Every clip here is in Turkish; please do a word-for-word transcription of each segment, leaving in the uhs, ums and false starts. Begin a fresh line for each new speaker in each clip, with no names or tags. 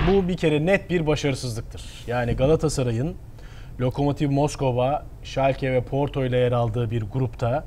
bu bir kere net bir başarısızlıktır. Yani Galatasaray'ın Lokomotiv Moskova, Schalke ve Porto ile yer aldığı bir grupta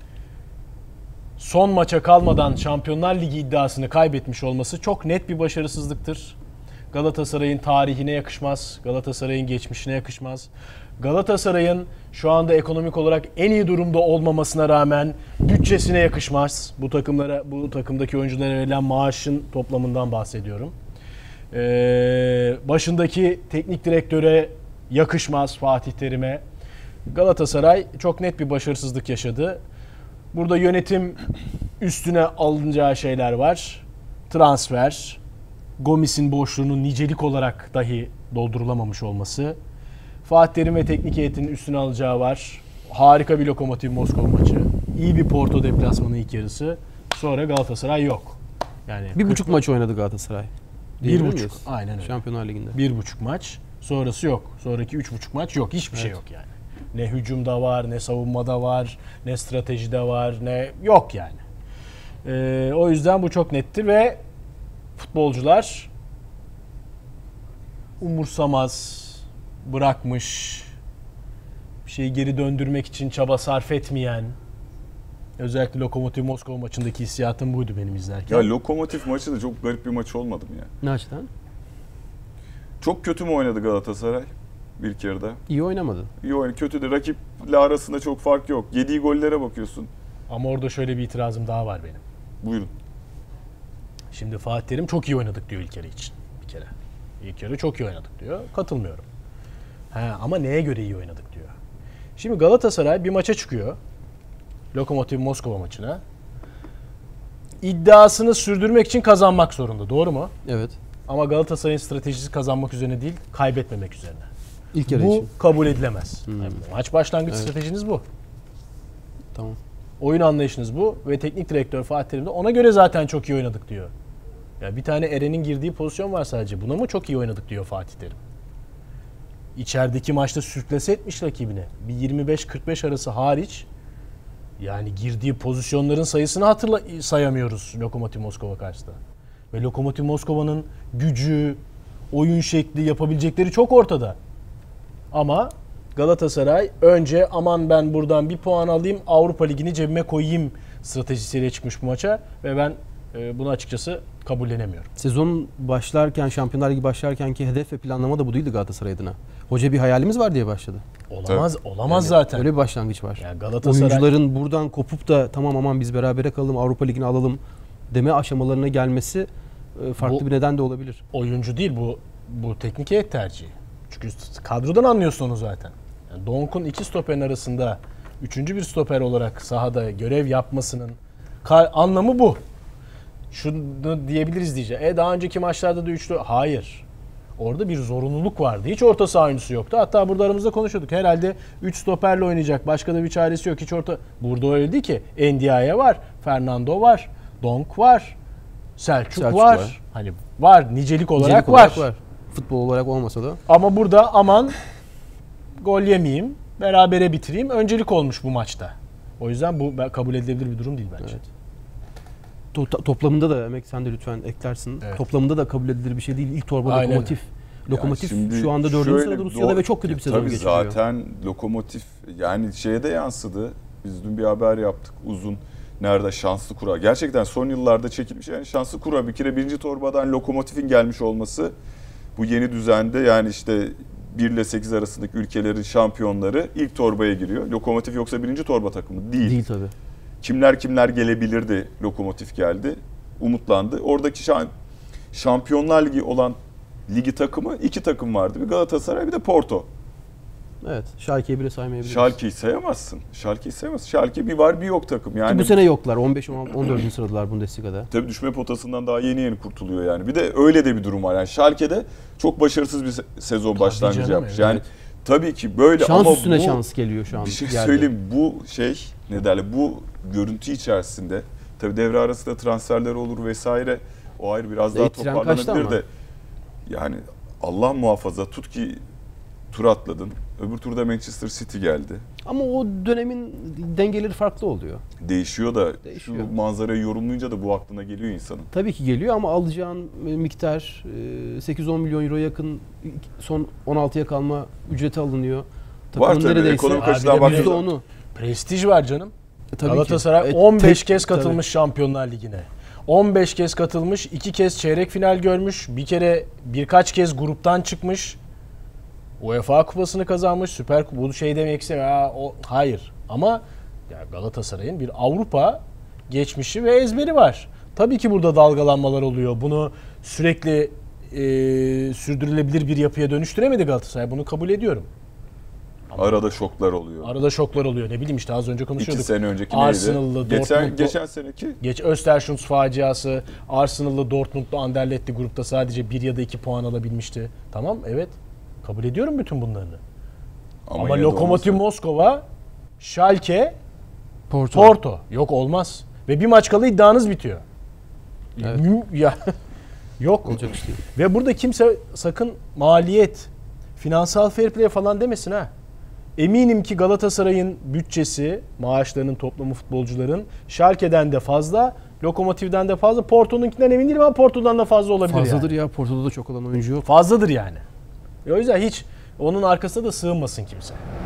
son maça kalmadan Şampiyonlar Ligi iddiasını kaybetmiş olması çok net bir başarısızlıktır. Galatasaray'ın tarihine yakışmaz, Galatasaray'ın geçmişine yakışmaz. Galatasaray'ın şu anda ekonomik olarak en iyi durumda olmamasına rağmen bütçesine yakışmaz. Bu takımlara, bu takımdaki oyunculara verilen maaşın toplamından bahsediyorum. Ee, başındaki teknik direktöre yakışmaz, Fatih Terim'e. Galatasaray çok net bir başarısızlık yaşadı. Burada yönetim üstüne alınacağı şeyler var. Transfer, Gomis'in boşluğunun nicelik olarak dahi doldurulamamış olması. Fatih Terim ve teknik heyetinin üstüne alacağı var. Harika bir Lokomotiv Moskova maçı. İyi bir Porto deplasmanı ilk yarısı. Sonra Galatasaray yok. Yani
bir buçuk maç oynadı Galatasaray.
Bir buçuk. Aynen öyle.
Şampiyonlar Ligi'nde.
Bir buçuk maç. Sonrası yok. Sonraki üç buçuk maç yok. Hiçbir evet. şey yok yani. Ne hücumda var, ne savunmada var, ne stratejide var, ne yok yani. Ee, o yüzden bu çok netti ve futbolcular umursamaz, bırakmış, bir şeyi geri döndürmek için çaba sarf etmeyen, özellikle Lokomotiv Moskova maçındaki hissiyatım buydu benim izlerken.
Ya Lokomotiv maçı da çok garip bir maç olmadı mı ya?
Ne açıdan?
Çok kötü mü oynadı Galatasaray bir kere de?
İyi oynamadı.
İyi oynadı. Kötü de rakiple arasında çok fark yok. Yediği gollere bakıyorsun.
Ama orada şöyle bir itirazım daha var benim.
Buyurun.
Şimdi Fatih Terim çok iyi oynadık diyor ilk yarı için. Bir kere. İlk yarı çok iyi oynadık diyor. Katılmıyorum. Ha, ama neye göre iyi oynadık diyor. Şimdi Galatasaray bir maça çıkıyor. Lokomotiv Moskova maçına. İddiasını sürdürmek için kazanmak zorunda. Doğru mu?
Evet.
Ama Galatasaray'ın stratejisi kazanmak üzerine değil, kaybetmemek üzerine.
İlk yarı
bu
için.
kabul edilemez.
Hmm.
Yani maç başlangıç
evet.
stratejiniz bu.
Tamam.
Oyun anlayışınız bu ve teknik direktör Fatih Terim de ona göre zaten çok iyi oynadık diyor. Ya bir tane Eren'in girdiği pozisyon var sadece. Buna mı çok iyi oynadık diyor Fatih Terim. İçerideki maçta sürklase etmiş rakibine. Bir yirmi beş kırk beş arası hariç yani girdiği pozisyonların sayısını hatırla sayamıyoruz Lokomotiv Moskova karşısında. Ve Lokomotiv Moskova'nın gücü, oyun şekli, yapabilecekleri çok ortada. Ama Galatasaray önce aman ben buradan bir puan alayım, Avrupa Ligi'ni cebime koyayım stratejisiyle çıkmış bu maça ve ben e, bunu açıkçası kabullenemiyorum.
Sezon başlarken, Şampiyonlar Ligi başlarkenki hedef ve planlama da bu değildi Galatasaray adına. Hoca bir hayalimiz var diye başladı.
Olamaz,
Tabii.
olamaz
yani
zaten.
Öyle bir başlangıç var.
Yani Galatasaray...
Oyuncuların buradan kopup da tamam aman biz berabere kalalım, Avrupa Ligi'ni alalım deme aşamalarına gelmesi farklı bu, bir neden de olabilir.
Oyuncu değil bu, bu teknik heyet tercihi. Çünkü kadrodan anlıyorsun onu zaten. Yani Donk'un iki stoperin arasında üçüncü bir stoper olarak sahada görev yapmasının anlamı bu. Şunu diyebiliriz diyeceğim. E daha önceki maçlarda da üçlü. Hayır. Orada bir zorunluluk vardı. Hiç orta saha oyuncusu yoktu. Hatta burada aramızda konuşuyorduk. Herhalde üç stoperle oynayacak. Başka da bir çaresi yok. Hiç orta... Burada öyle değil ki. Ndiaye var. Fernando var. Donk var. Selçuk,
Selçuk
var.
var.
Hani var. Nicelik olarak,
Nicelik
var.
olarak var. Futbol olarak olmasa da.
Ama burada aman gol yemeyeyim. Berabere bitireyim. Öncelik olmuş bu maçta. O yüzden bu kabul edilebilir bir durum değil bence.
Evet. To- toplamında da Emek sen de lütfen eklersin.
Evet.
Toplamında da kabul edilir bir şey değil. İlk torba
Aynen.
Lokomotiv. Lokomotiv
Yani
şu anda dördüncü sırada Rusya'da
doğru,
ve çok kötü bir sezon
tabii
geçiriyor.
Zaten Lokomotiv yani şeye de yansıdı. Biz dün bir haber yaptık uzun. Nerede şanslı kura. Gerçekten son yıllarda çekilmiş yani şanslı kura. Bir kere birinci torbadan Lokomotiv'in gelmiş olması bu yeni düzende yani işte bir ile sekiz arasındaki ülkelerin şampiyonları ilk torbaya giriyor. Lokomotiv yoksa birinci torba takımı değil.
Değil tabii.
Kimler kimler gelebilirdi, Lokomotiv geldi, umutlandı. Oradaki şan, Şampiyonlar Ligi olan ligi takımı iki takım vardı. Bir Galatasaray bir de Porto.
Evet, Schalke'yi bile saymayabiliriz.
Schalke'yi sayamazsın. Schalke'yi sayamazsın. Schalke bir var bir yok takım. Yani
ki bu sene yoklar. on beş on dördüncü sıradılar Bundesliga'da.
Tabii düşme potasından daha yeni yeni kurtuluyor yani. Bir de öyle de bir durum var. Yani Schalke'de çok başarısız bir sezon başlangıcı yapmış. Yani
evet.
tabii ki böyle
şans
ama
üstüne
bu,
şans geliyor şu an.
Bir şey
yerde.
söyleyeyim. Bu şey ne derler? Bu görüntü içerisinde tabii devre arasında transferler olur vesaire. O ayrı biraz daha
e,
toparlanabilir de. Yani Allah muhafaza tut ki tur atladın. Öbür turda Manchester City geldi.
Ama o dönemin dengeleri farklı oluyor.
Değişiyor da
Değişiyor.
şu manzarayı yorumlayınca da bu aklına geliyor insanın.
Tabii ki geliyor ama alacağın miktar sekiz on milyon euro yakın, son on altıya kalma ücreti alınıyor.
Var tabii, ekonomik açıdan
bakıyoruz.
onu.
Prestij var canım.
E, tabii
Galatasaray
ki.
on beş
tek-
kez katılmış
tabii.
Şampiyonlar Ligi'ne. on beş kez katılmış, iki kez çeyrek final görmüş, bir kere birkaç kez gruptan çıkmış. UEFA kupasını kazanmış, Süper Kupa. Bu şey demek istemiyorum. Ha, o, hayır. Ama ya Galatasaray'ın bir Avrupa geçmişi ve ezberi var. Tabii ki burada dalgalanmalar oluyor. Bunu sürekli e, sürdürülebilir bir yapıya dönüştüremedi Galatasaray. Bunu kabul ediyorum.
Arada şoklar oluyor.
Arada şoklar oluyor. Ne bileyim işte az önce konuşuyorduk.
İki sene önceki
Arsenal'lı,
neydi? Geçen,
Dortmund'lu-
geçen seneki
Geç Östersund faciası, Arsenal'lı, Dortmund'lu, Anderlet'li grupta sadece bir ya da iki puan alabilmişti. Tamam, evet. Kabul ediyorum bütün bunlarını. Ama,
yine de
Lokomotiv
olmaz.
Moskova, Schalke,
Porto.
Porto. Yok olmaz. Ve bir maç kala iddianız bitiyor.
Evet.
Ya yok.
Olacak iş değil.
Ve burada kimse sakın maliyet, finansal fair play falan demesin ha. Eminim ki Galatasaray'ın bütçesi, maaşlarının toplamı futbolcuların Schalke'den de fazla, Lokomotiv'den de fazla, Porto'nunkinden emin değilim ama Porto'dan da fazla olabilir
Fazladır
yani.
ya, Porto'da da çok olan oyuncu yok.
Fazladır yani. O yüzden hiç onun arkasına da sığınmasın kimse.